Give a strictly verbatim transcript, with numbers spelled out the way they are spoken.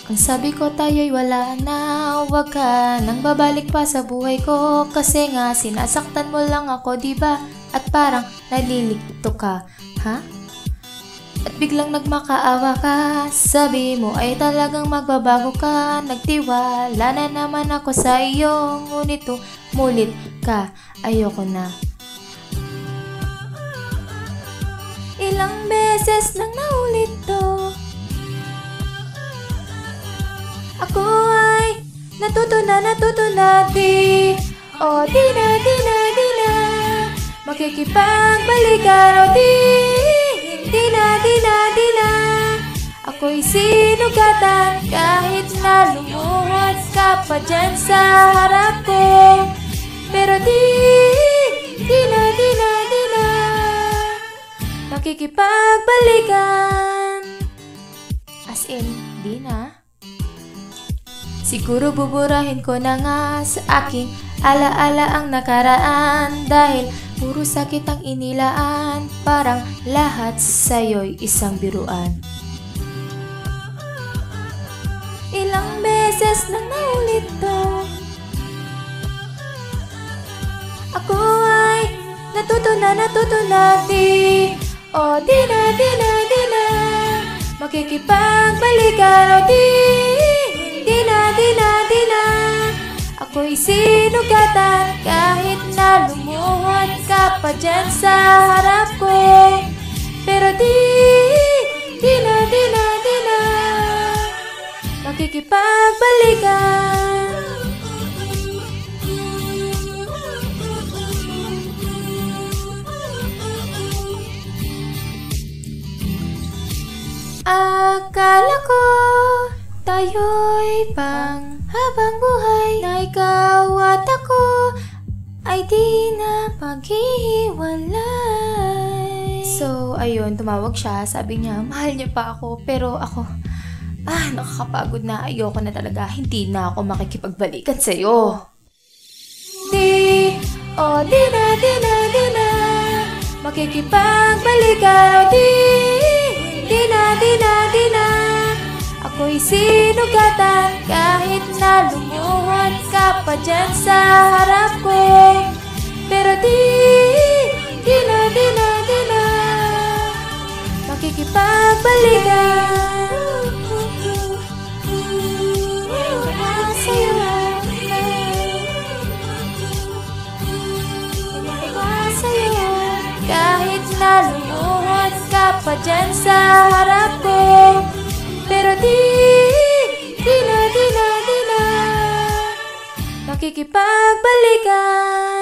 Ang sabi ko tayo'y wala na, huwag ka nang babalik pa sa buhay ko. Kasi nga sinasaktan mo lang ako, diba? At parang nalilito ka, ha? At biglang nagmakaawa ka, sabi mo ay talagang magbabago ka. Nagtiwala na naman ako sa iyo, ngunit umulit ka, ayoko na. Ilang beses nang naulit to, ako ay natuto na, natuto na, di O di na, di na, di na makikipagbalikan, o di Di na, di na, di na ako'y sinugatan kahit na lumuhod ka pa dyan sa harap ko. Pero di, di na, di na, di na makikipagbalikan. As in, di na. Siguro buburahin ko na nga sa aking alaala ang nakaraan, dahil puro sakit ang inilaan, parang lahat sa'yo'y isang biruan. Ilang beses nang naulit to, ako ay natuto na, natuto na, di O di na, di na, di na makikipagbalikan, o di Di na, di na, di na ako'y sinugatan kahit na lumuhod ka pa dyan sa harap ko. Pero di, di na, di na, di na makikipagbalikan. Akala ko tayo'y pang habang buhay, na ikaw at ako ay di na paghiwalay. So, ayun, tumawag siya. Sabi niya, mahal niya pa ako. Pero ako, ah, nakakapagod na. Ayoko na talaga. Hindi na ako makikipagbalikan sa'yo. Di, o di na, di na, di na makikipagbalikan, o di Di na, di na, di na ako'y sinugatan kahit na lumuhod ka pa dyan sa harap ko. Pero di, di na, di na, di na makikipagbalikan. Kahit na lumuhod ka pa dyan sa harap ko. Pero di, di na, di na, di na makikipagbalikan.